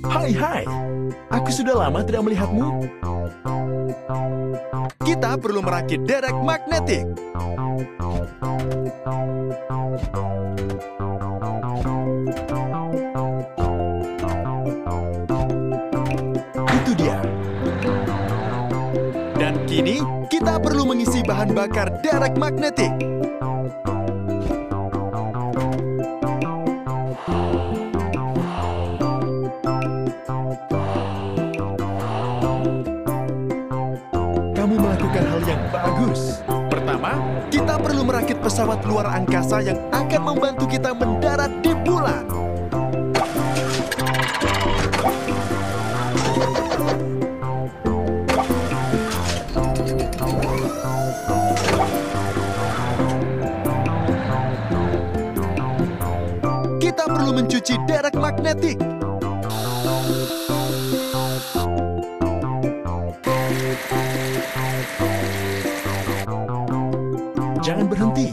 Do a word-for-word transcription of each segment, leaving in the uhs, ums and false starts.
Hai hai, aku sudah lama tidak melihatmu. Kita perlu merakit derek magnetik. Itu dia. Dan kini, kita perlu mengisi bahan bakar derek magnetik. Kamu melakukan hal yang bagus. Pertama, kita perlu merakit pesawat luar angkasa yang akan membantu kita mendarat di bulan. Kita perlu mencuci derek magnetik. Jangan berhenti.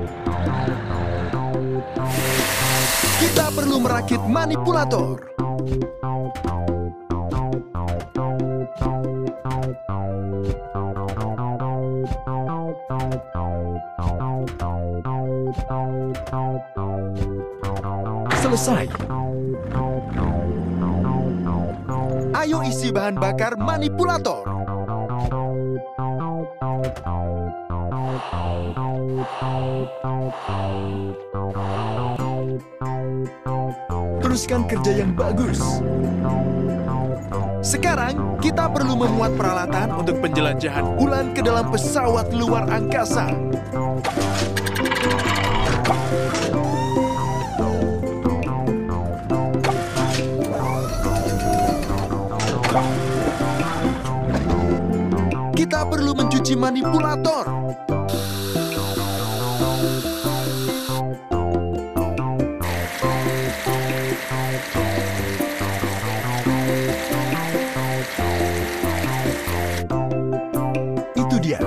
Kita perlu merakit manipulator. Selesai. Ayo isi bahan bakar manipulator. Teruskan kerja yang bagus. Sekarang, kita perlu memuat peralatan untuk penjelajahan bulan ke dalam pesawat luar angkasa. Kita perlu mencuci manipulator. Itu dia.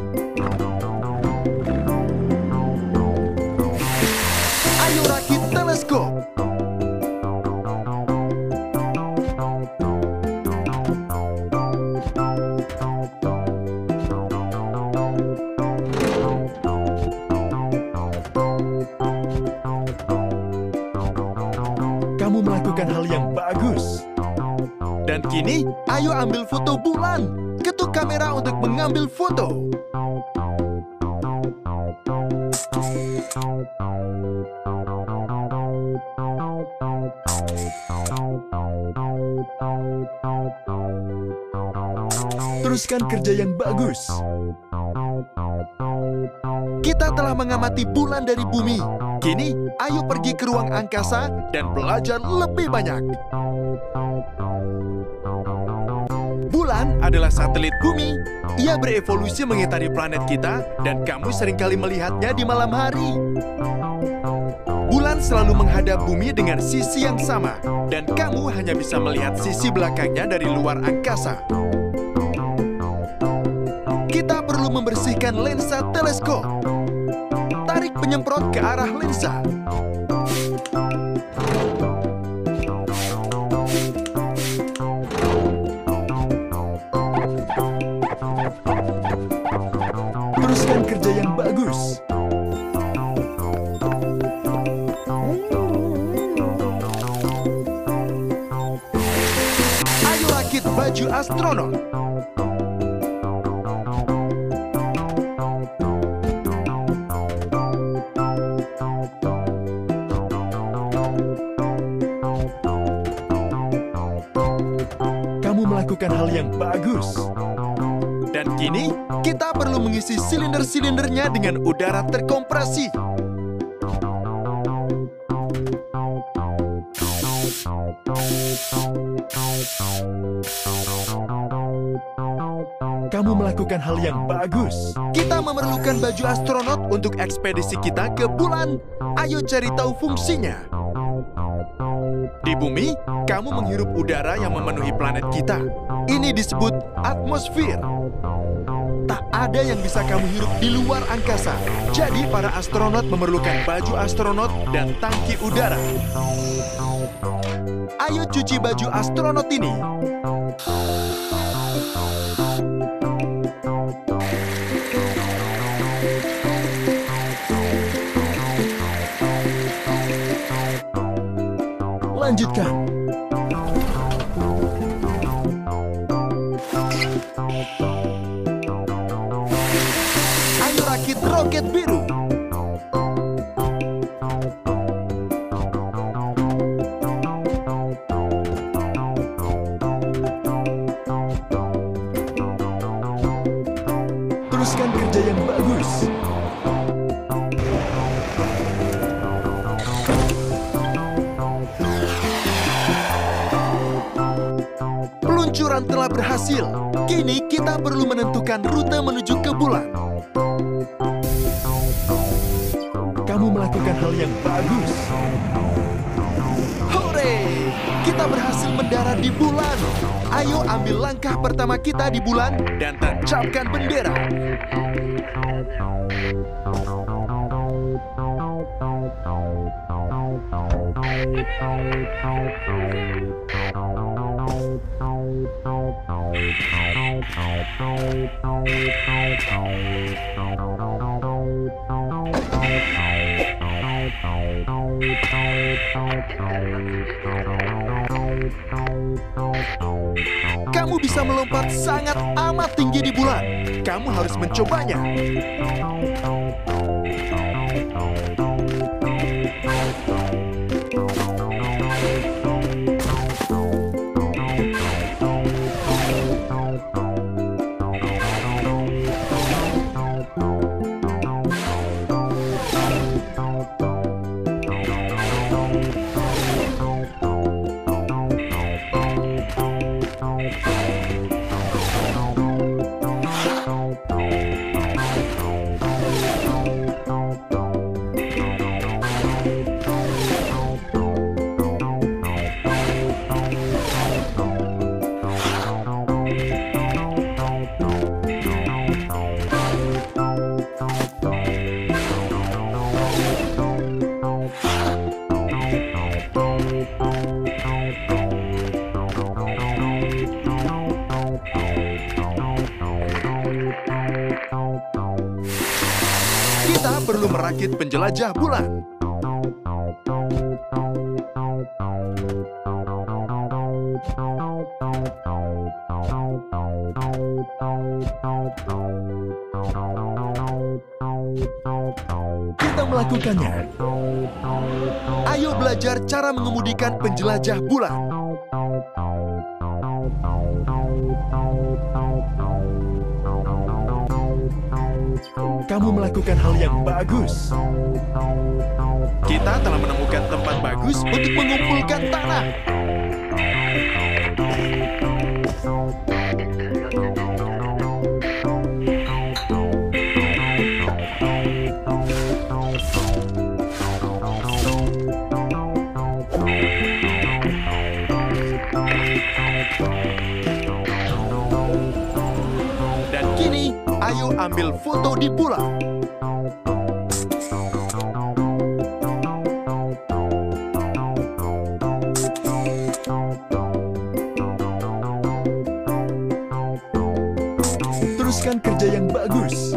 Ayo rakit teleskop. Kamu melakukan hal yang bagus. Dan kini, ayo ambil foto bulan. Ketuk kamera untuk mengambil foto. Teruskan kerja yang bagus. Kita telah mengamati bulan dari bumi. Kini, ayo pergi ke ruang angkasa dan belajar lebih banyak. Bulan adalah satelit bumi. Ia berevolusi mengitari planet kita dan kamu seringkali melihatnya di malam hari. Bulan selalu menghadap bumi dengan sisi yang sama dan kamu hanya bisa melihat sisi belakangnya dari luar angkasa. Kita perlu membersihkan lensa teleskop. Tarik penyemprot ke arah lensa. Teruskan kerja yang bagus. Ayo rakit baju astronot. Kamu melakukan hal yang bagus. Dan kini, kita perlu mengisi silinder-silindernya dengan udara terkompresi. Kamu melakukan hal yang bagus. Kita memerlukan baju astronot untuk ekspedisi kita ke bulan. Ayo cari tahu fungsinya. Di bumi, kamu menghirup udara yang memenuhi planet kita. Ini disebut atmosfer. Tak ada yang bisa kamu hirup di luar angkasa. Jadi para astronot memerlukan baju astronot dan tangki udara. Ayo cuci baju astronot ini. Lanjutkan. Ayo rakit roket biru. Teruskan kerja yang bagus. Peluncuran telah berhasil. Kini kita perlu menentukan rute menuju ke bulan. Kamu melakukan hal yang bagus. Hore! Kita berhasil mendarat di bulan. Ayo ambil langkah pertama kita di bulan dan tancapkan bendera. Kamu bisa melompat sangat amat tinggi di bulan. Kamu harus mencobanya. Kita perlu merakit penjelajah bulan. Kita melakukannya. Ayo belajar cara mengemudikan penjelajah bulan. Kamu melakukan hal yang bagus. Kita telah menemukan tempat bagus untuk mengumpulkan tanah. Dan kini, ayo ambil foto di bulan. Teruskan kerja yang bagus.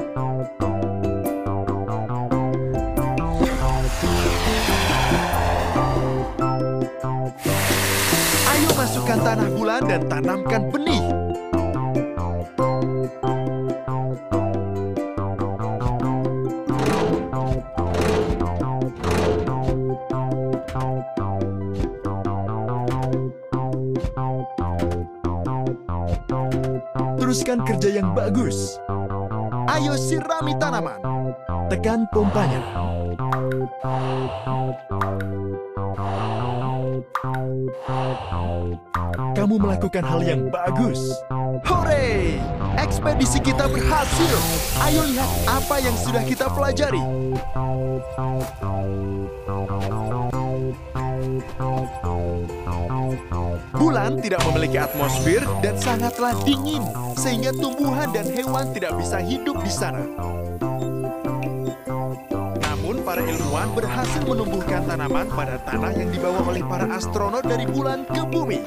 Ayo masukkan tanah bulan dan tanamkan benih. Teruskan kerja yang bagus. Ayo sirami tanaman. Tekan pompanya. Kamu melakukan hal yang bagus. Hore! Ekspedisi kita berhasil. Ayo lihat apa yang sudah kita pelajari. Bulan tidak memiliki atmosfer dan sangatlah dingin, sehingga tumbuhan dan hewan tidak bisa hidup di sana. Namun, para ilmuwan berhasil menumbuhkan tanaman pada tanah yang dibawa oleh para astronot dari bulan ke bumi.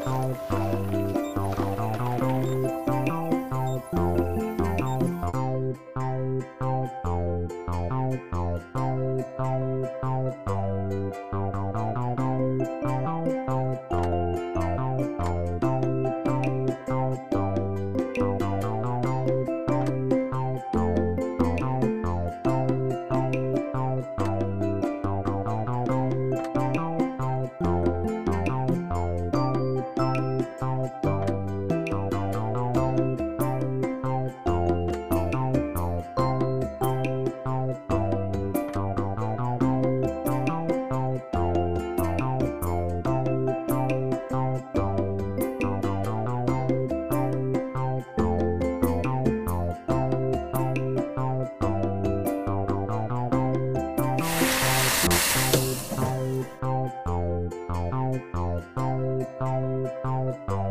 Thank you.